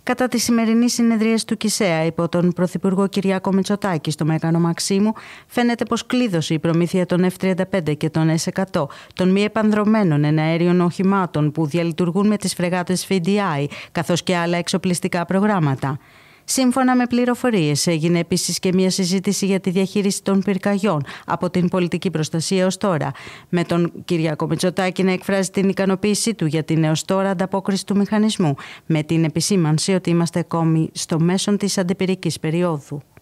Κατά τη σημερινή συνεδρία του ΚΙΣΕΑ υπό τον Πρωθυπουργό Κυριάκο Μητσοτάκη στο Μέγανο Μαξίμου, φαίνεται πως κλείδωσε η προμήθεια των F-35 και των S-100, των μη επανδρωμένων εναέριων οχημάτων που διαλειτουργούν με τις φρεγάτες FDI, καθώς και άλλα εξοπλιστικά προγράμματα. Σύμφωνα με πληροφορίες, έγινε επίσης και μια συζήτηση για τη διαχείριση των πυρκαγιών από την πολιτική προστασία ως τώρα, με τον Κυριάκο Μητσοτάκη να εκφράζει την ικανοποίησή του για την έως τώρα ανταπόκριση του μηχανισμού, με την επισήμανση ότι είμαστε ακόμη στο μέσον της αντιπυρικής περίοδου.